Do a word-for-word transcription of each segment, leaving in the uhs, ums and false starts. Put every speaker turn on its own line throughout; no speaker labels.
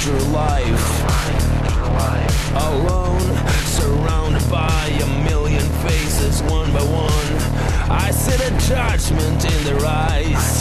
through life alone, surrounded by a million faces, one by one. I see the judgment in their eyes.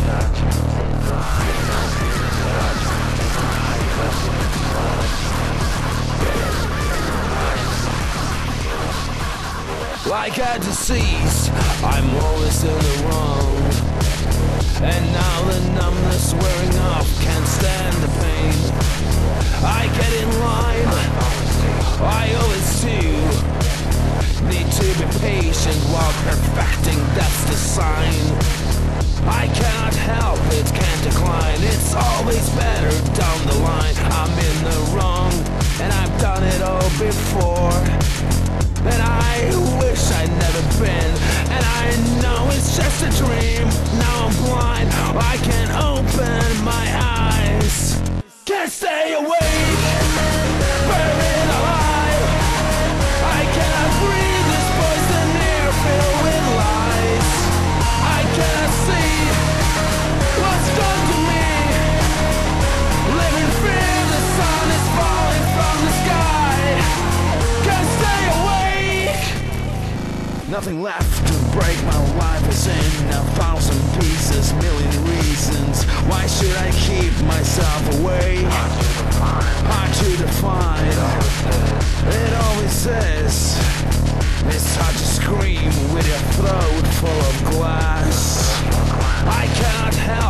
Like a disease, I'm always in the wrong. And now the numbness wearing off, can't stand the pain. I get in line, I always do. Need to be patient while perfecting, that's the sign. I cannot help it, can't decline. It's always better down the line. I'm in the wrong, and I've done it all before. And I wish I'd never been. And I know it's just a dream. Now I'm blind, I can't open my eyes. Can't stay awake, buried alive. I cannot breathe this poison air filled with lies. I cannot see what's done to me. Live in fear, the sun is falling from the sky. Can't stay awake. Nothing left to break, my life is in a thousand pieces, million reasons. Why should I keep myself away? Hard to define. It always is. It's hard to scream with your throat full of glass. I cannot help